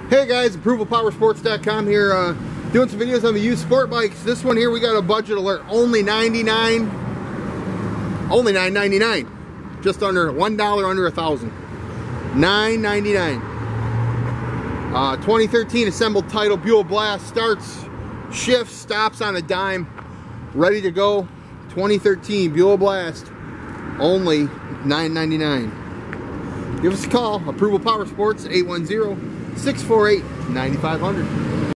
Hey guys, ApprovalPowersports.com here, doing some videos on the used sport bikes. This one here, we got a budget alert, only $9.99, just under $1 under $1,000, $9.99. 2013 assembled title Buell Blast, starts, shifts, stops on a dime, ready to go. 2013 Buell Blast, only $9.99. Give us a call, Approval Power Sports, 810-648-9500.